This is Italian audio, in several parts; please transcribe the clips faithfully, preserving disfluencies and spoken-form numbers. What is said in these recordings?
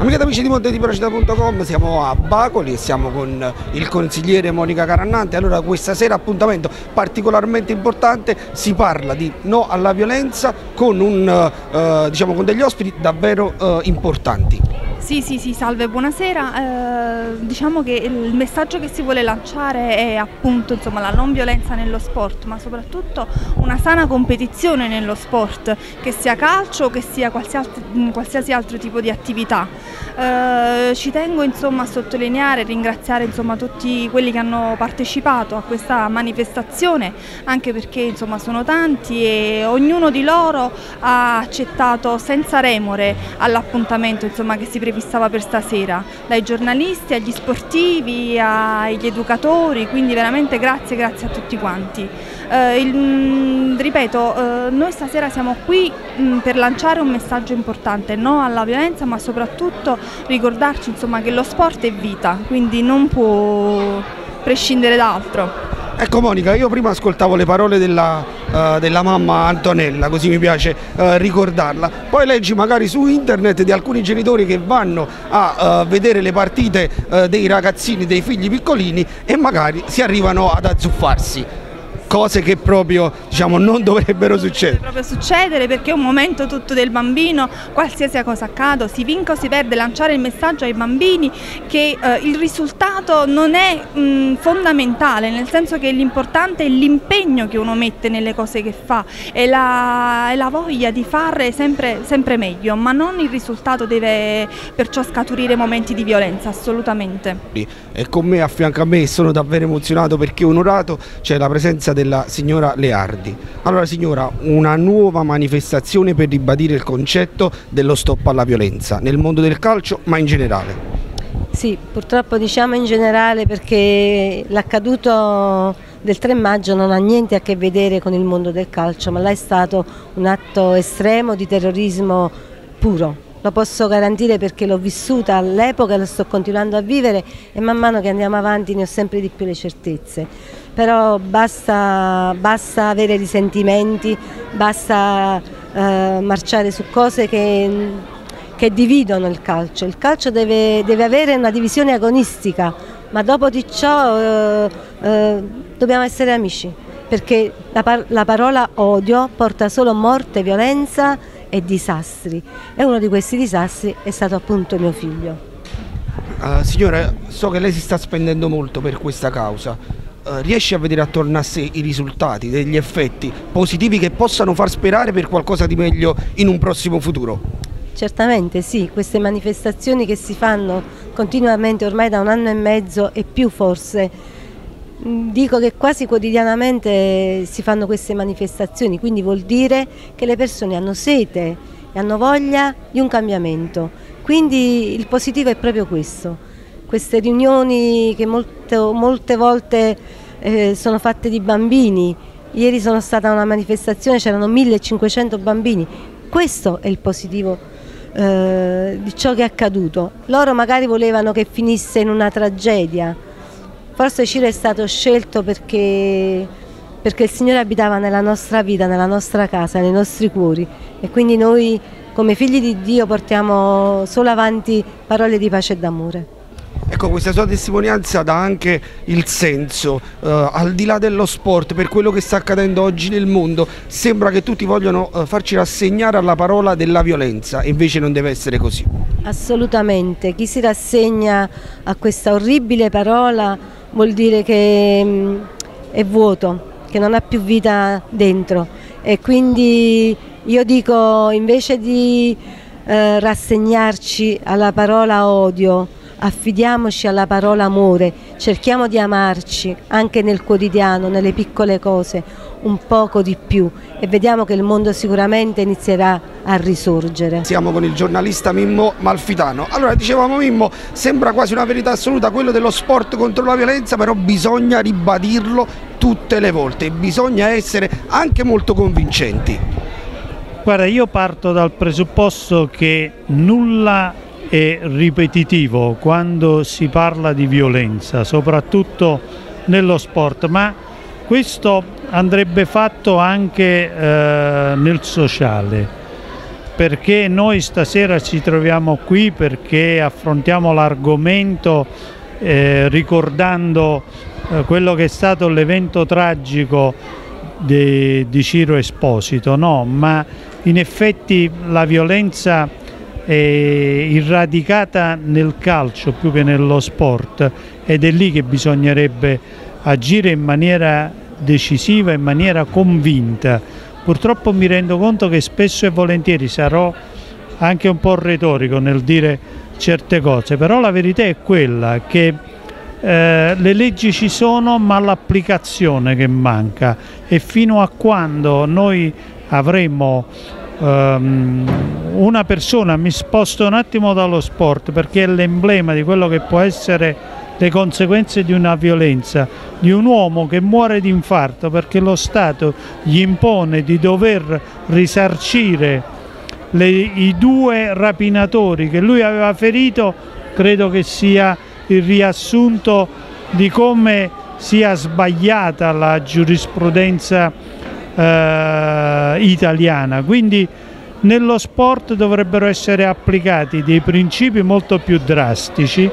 Amici ed amici di Montediprocida punto com, siamo a Bacoli e siamo con il consigliere Monica Carannante. Allora, questa sera appuntamento particolarmente importante, si parla di no alla violenza con, un, eh, diciamo, con degli ospiti davvero eh, importanti. Sì, sì, sì, salve, buonasera. Eh, diciamo che il messaggio che si vuole lanciare è appunto insomma, la non violenza nello sport, ma soprattutto una sana competizione nello sport, che sia calcio o che sia qualsiasi, qualsiasi altro tipo di attività. Eh, ci tengo insomma, a sottolineare e ringraziare insomma, tutti quelli che hanno partecipato a questa manifestazione, anche perché insomma, sono tanti e ognuno di loro ha accettato senza remore all'appuntamento insomma, che si prefissava per stasera, dai giornalisti agli sportivi agli educatori, quindi veramente grazie, grazie a tutti quanti. Eh, il, mh, ripeto, eh, noi stasera siamo qui mh, per lanciare un messaggio importante, no alla violenza, ma soprattutto ricordarci insomma, che lo sport è vita, quindi non può prescindere da altro. Ecco Monica, io prima ascoltavo le parole della, uh, della mamma Antonella, così mi piace uh, ricordarla, poi leggi magari su internet di alcuni genitori che vanno a uh, vedere le partite uh, dei ragazzini, dei figli piccolini e magari si arrivano ad azzuffarsi. Cose che proprio diciamo, non dovrebbero succedere. Non dovrebbe proprio succedere, perché è un momento tutto del bambino, qualsiasi cosa accada, si vinca o si perde, lanciare il messaggio ai bambini che eh, il risultato non è mh, fondamentale, nel senso che l'importante è l'impegno che uno mette nelle cose che fa e la, e la voglia di fare sempre, sempre meglio, ma non il risultato deve perciò scaturire momenti di violenza, assolutamente. E con me, a fianco a me, sono davvero emozionato perché onorato c'è la presenza del della signora Leardi. Allora signora, una nuova manifestazione per ribadire il concetto dello stop alla violenza nel mondo del calcio, ma in generale. Sì, purtroppo diciamo in generale, perché l'accaduto del tre maggio non ha niente a che vedere con il mondo del calcio, ma là è stato un atto estremo di terrorismo puro. Lo posso garantire perché l'ho vissuta all'epoca, lo sto continuando a vivere e man mano che andiamo avanti ne ho sempre di più le certezze. Però basta, basta avere risentimenti, basta eh, marciare su cose che, che dividono il calcio. Il calcio deve, deve avere una divisione agonistica, ma dopo di ciò eh, eh, dobbiamo essere amici, perché la, par la parola odio porta solo morte, violenza e disastri, e uno di questi disastri è stato appunto mio figlio. Uh, signora, so che lei si sta spendendo molto per questa causa. Uh, riesce a vedere attorno a sé i risultati, degli effetti positivi che possano far sperare per qualcosa di meglio in un prossimo futuro? Certamente sì, queste manifestazioni che si fanno continuamente ormai da un anno e mezzo e più forse, dico che quasi quotidianamente si fanno queste manifestazioni, quindi vuol dire che le persone hanno sete e hanno voglia di un cambiamento, quindi il positivo è proprio questo. Queste riunioni che molte, molte volte eh, sono fatte di bambini, ieri sono stata a una manifestazione, c'erano millecinquecento bambini, questo è il positivo eh, di ciò che è accaduto. Loro magari volevano che finisse in una tragedia, forse Ciro è stato scelto perché, perché il Signore abitava nella nostra vita, nella nostra casa, nei nostri cuori, e quindi noi come figli di Dio portiamo solo avanti parole di pace e d'amore. Ecco, questa sua testimonianza dà anche il senso, eh, al di là dello sport, per quello che sta accadendo oggi nel mondo, sembra che tutti vogliono eh, farci rassegnare alla parola della violenza, e invece non deve essere così. Assolutamente, chi si rassegna a questa orribile parola vuol dire che mh, è vuoto, che non ha più vita dentro, e quindi io dico, invece di eh, rassegnarci alla parola odio, affidiamoci alla parola amore, cerchiamo di amarci anche nel quotidiano, nelle piccole cose, un poco di più, e vediamo che il mondo sicuramente inizierà a risorgere. Siamo con il giornalista Mimmo Malfitano. Allora, dicevamo Mimmo, sembra quasi una verità assoluta quello dello sport contro la violenza, però bisogna ribadirlo tutte le volte, bisogna essere anche molto convincenti. Guarda, io parto dal presupposto che nulla è ripetitivo quando si parla di violenza, soprattutto nello sport, ma questo andrebbe fatto anche eh, nel sociale. perché noi stasera ci troviamo qui, perché affrontiamo l'argomento eh, ricordando eh, quello che è stato l'evento tragico di, di Ciro Esposito, no? Ma in effetti la violenza è irradicata nel calcio più che nello sport, ed è lì che bisognerebbe agire in maniera decisiva, in maniera convinta. Purtroppo mi rendo conto che spesso e volentieri sarò anche un po' retorico nel dire certe cose, però la verità è quella che eh, le leggi ci sono, ma l'applicazione che manca, e fino a quando noi avremo um, una persona, mi sposto un attimo dallo sport perché è l'emblema di quello che può essere le conseguenze di una violenza, di un uomo che muore di infarto perché lo Stato gli impone di dover risarcire le, i due rapinatori che lui aveva ferito, credo che sia il riassunto di come sia sbagliata la giurisprudenza eh, italiana. Quindi nello sport dovrebbero essere applicati dei principi molto più drastici.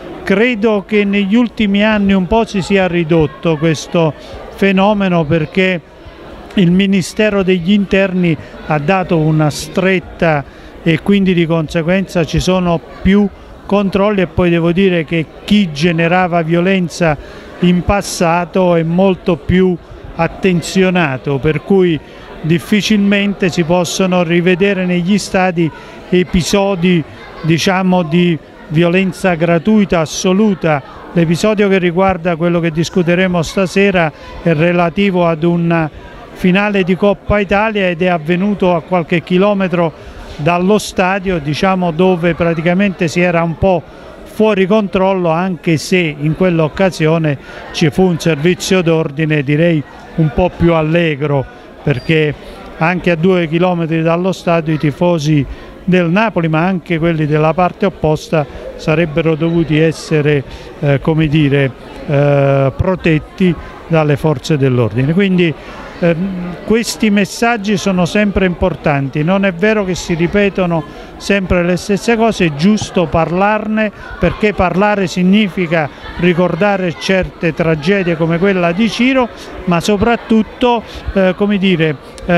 Credo che negli ultimi anni un po' si sia ridotto questo fenomeno perché il Ministero degli Interni ha dato una stretta e quindi di conseguenza ci sono più controlli, e poi devo dire che chi generava violenza in passato è molto più attenzionato, per cui difficilmente si possono rivedere negli stadi episodi, diciamo, di violenza gratuita assoluta. L'episodio che riguarda quello che discuteremo stasera è relativo ad un finale di Coppa Italia ed è avvenuto a qualche chilometro dallo stadio, diciamo, dove praticamente si era un po' fuori controllo, anche se in quell'occasione ci fu un servizio d'ordine direi un po' più allegro, perché anche a due chilometri dallo stadio i tifosi del Napoli, ma anche quelli della parte opposta, sarebbero dovuti essere eh, come dire, eh, protetti dalle forze dell'ordine. Quindi eh, questi messaggi sono sempre importanti, non è vero che si ripetono sempre le stesse cose, è giusto parlarne, perché parlare significa ricordare certe tragedie come quella di Ciro, ma soprattutto eh, come dire,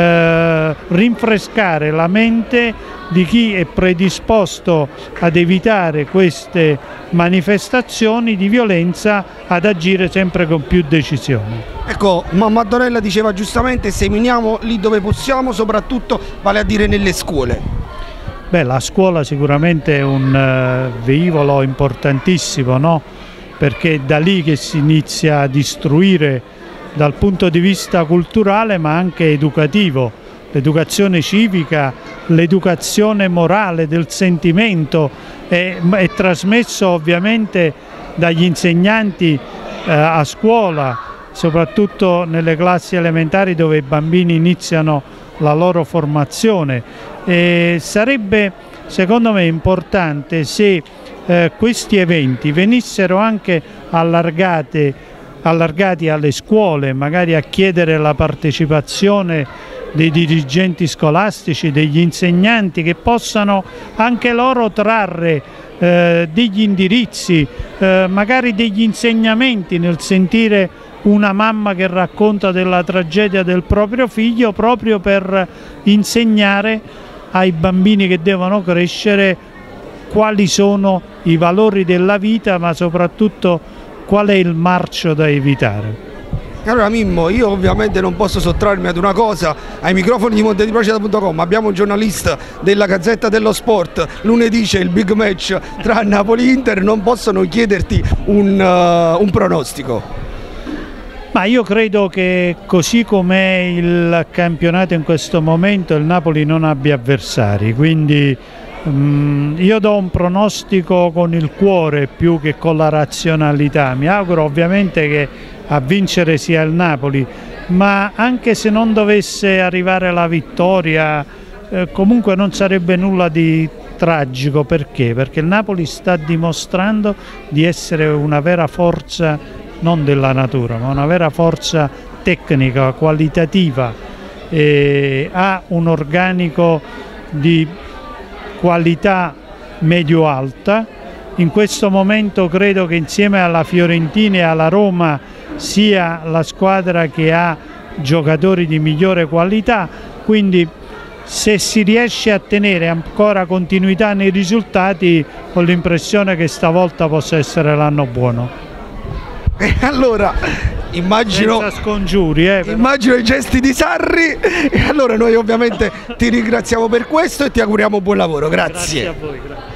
eh, rinfrescare la mente di chi è predisposto ad evitare queste manifestazioni di violenza, ad agire sempre con più decisione. Ecco, mamma Antonella diceva giustamente: seminiamo lì dove possiamo, soprattutto vale a dire nelle scuole. Beh, la scuola sicuramente è un uh, velivolo importantissimo, no? Perché è da lì che si inizia a istruire dal punto di vista culturale ma anche educativo. L'educazione civica, l'educazione morale del sentimento è, è trasmesso ovviamente dagli insegnanti eh, a scuola, soprattutto nelle classi elementari dove i bambini iniziano la loro formazione. E sarebbe secondo me importante se eh, questi eventi venissero anche allargate, allargati alle scuole, magari a chiedere la partecipazione dei dirigenti scolastici, degli insegnanti, che possano anche loro trarre eh, degli indirizzi, eh, magari degli insegnamenti nel sentire una mamma che racconta della tragedia del proprio figlio, proprio per insegnare ai bambini che devono crescere quali sono i valori della vita, ma soprattutto qual è il marcio da evitare. Allora Mimmo, io ovviamente non posso sottrarmi ad una cosa, ai microfoni di Montediprocida punto com abbiamo un giornalista della Gazzetta dello Sport, lunedì c'è il big match tra Napoli e Inter, non possono chiederti un, uh, un pronostico? Ma io credo che così com'è il campionato in questo momento il Napoli non abbia avversari, quindi um, io do un pronostico con il cuore più che con la razionalità. Mi auguro ovviamente che a vincere sia il Napoli, ma anche se non dovesse arrivare la vittoria eh, comunque non sarebbe nulla di tragico. Perché? Perché il Napoli sta dimostrando di essere una vera forza non della natura, ma una vera forza tecnica, qualitativa, e ha un organico di qualità medio-alta. In questo momento credo che insieme alla Fiorentina e alla Roma sia la squadra che ha giocatori di migliore qualità, quindi se si riesce a tenere ancora continuità nei risultati ho l'impressione che stavolta possa essere l'anno buono. E allora immagino, senza scongiuri, eh, immagino i gesti di Sarri, e allora noi ovviamente ti ringraziamo per questo e ti auguriamo buon lavoro. Grazie. Grazie a voi. Grazie.